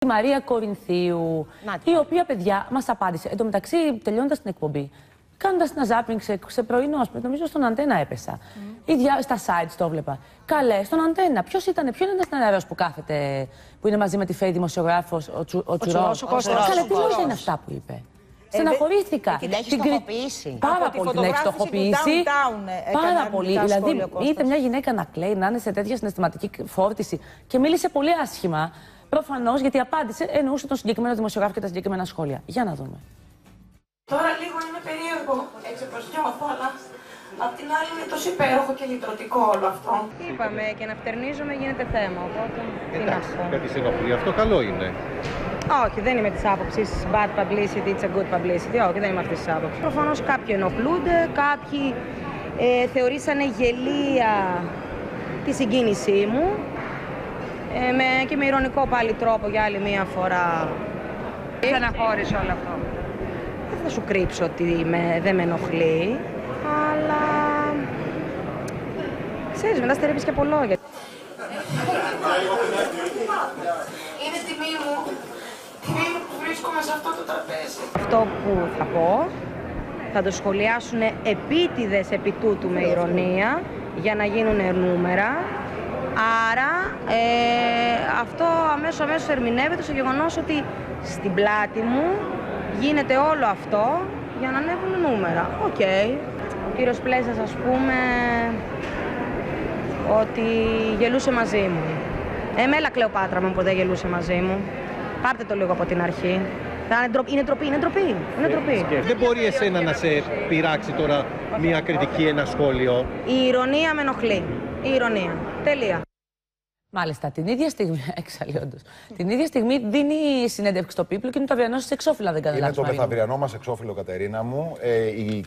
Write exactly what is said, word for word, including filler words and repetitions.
Τη Μαρία Κορινθίου, η οποία, παιδιά, μας απάντησε. Εν τω μεταξύ, τελειώνοντας την εκπομπή, κάνοντας ένα ζάπινγκ σε, σε πρωινό, νομίζω στον Αντένα έπεσα. Mm. Ή δια, στα sites το βλέπα. Καλέ, στον Αντένα. Ποιος ήταν, ποιο είναι ένα νεαρός που κάθεται, που είναι μαζί με τη Φέη δημοσιογράφος, ο, Τσου, ο Τσουρός. Ο Κώστας. Καλέ, τι λόγια είναι αυτά που είπε. Στεναχωρήθηκα. Ε, την έχει στοχοποιήσει. Πάρα πολύ την έχει στοχοποιήσει. Πάρα πολύ. Δηλαδή, είτε μια γυναίκα να κλαίει, να είναι σε τέτοια συναισθηματική φόρτιση και μίλησε πολύ άσχημα. Προφανώς, γιατί απάντησε, εννοούσε τον συγκεκριμένο δημοσιογράφο και τα συγκεκριμένα σχόλια. Για να δούμε. Τώρα λίγο είναι περίεργο, έτσι όπως νιώθω, αλλά απ' την άλλη είναι τόσο υπέροχο και λυτρωτικό όλο αυτό. Είπαμε και να φτερνίζουμε γίνεται θέμα, οπότε τι να πω. Κάτι σε ενοχλεί, αυτό καλό είναι. Όχι, δεν είμαι της άποψης bad publicity, it's a good publicity, όχι, δεν είμαι αυτής της άποψης. Προφανώς κάποιοι ενοχλούνται, κάποιοι ε, θεωρήσανε γελία τη συγκίνησή μου ε, με, και με ειρωνικό πάλι τρόπο για άλλη μία φορά. Στεναχώρησε όλο αυτό. Δεν θα σου κρύψω ότι με, δεν με ενοχλεί, αλλά ξέρεις, μετά στερεύεις και από λόγια. Είναι τιμή μου, τιμή μου που βρίσκομαι σε αυτό το τραπέζι. Αυτό που θα πω θα το σχολιάσουν επίτηδες επί τούτου με ηρωνία για να γίνουν νούμερα. Άρα ε, αυτό αμέσως αμέσως ερμηνεύεται στο γεγονός ότι στην πλάτη μου γίνεται όλο αυτό για να ανέβουν νούμερα. Οκ. Okay. Ο κύριος Πλέσας, ας πούμε, ότι γελούσε μαζί μου. Εμέλα Κλεοπάτρα μου που δεν γελούσε μαζί μου. Πάρτε το λίγο από την αρχή. Είναι ντροπή, είναι ντροπή. Είναι ντροπή. Δεν μπορεί εσένα να σε πειράξει τώρα μια κριτική, ένα σχόλιο. Η ηρωνία με ενοχλεί. Η ηρωνία. Τελεία. Μάλιστα, την ίδια στιγμή, εξαλλιόντως, την ίδια στιγμή δίνει συνέντευξη στο People και είναι το αυριανό σας εξώφυλλα, δεν καταλάβει. Είναι το μεθαυριανό μας εξώφυλλο, Κατερίνα μου. Ε, η